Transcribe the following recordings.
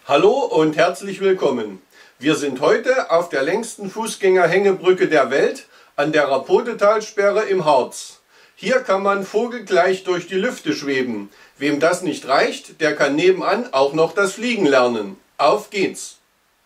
Hallo und herzlich willkommen. Wir sind heute auf der längsten Fußgängerhängebrücke der Welt an der Rapotetalsperre im Harz. Hier kann man vogelgleich durch die Lüfte schweben. Wem das nicht reicht, der kann nebenan auch noch das Fliegen lernen. Auf geht's!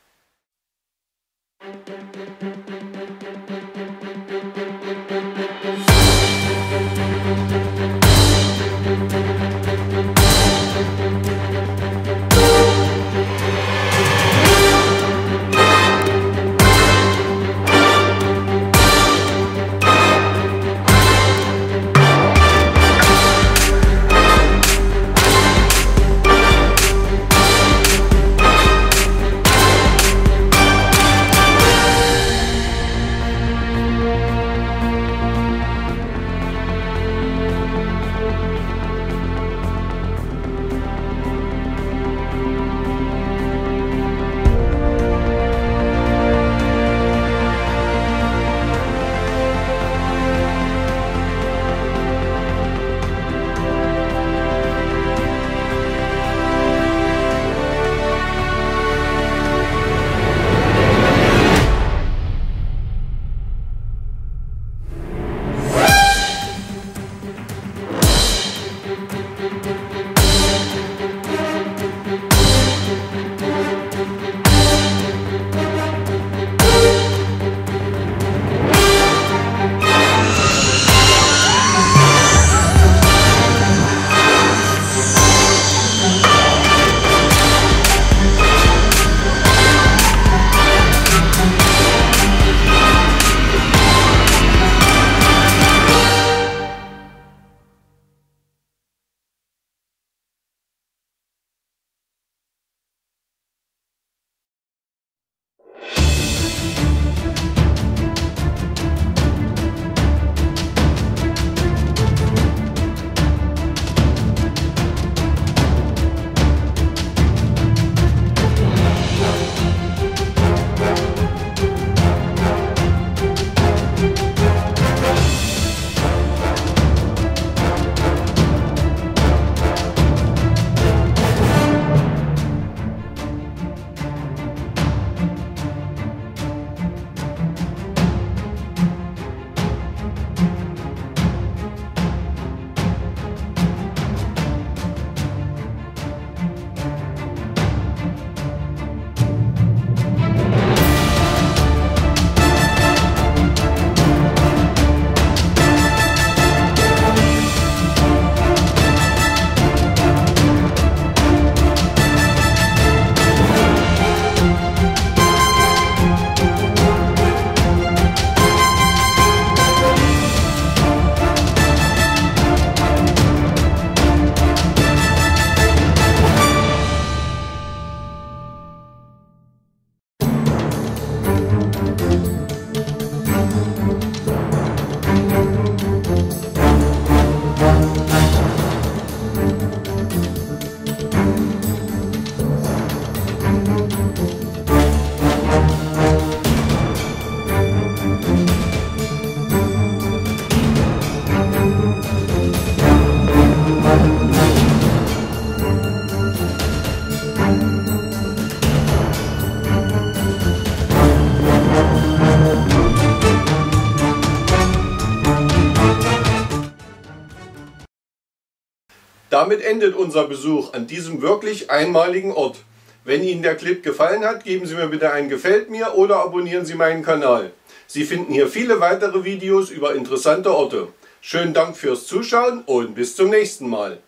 Damit endet unser Besuch an diesem wirklich einmaligen Ort. Wenn Ihnen der Clip gefallen hat, geben Sie mir bitte ein Gefällt mir oder abonnieren Sie meinen Kanal. Sie finden hier viele weitere Videos über interessante Orte. Schönen Dank fürs Zuschauen und bis zum nächsten Mal.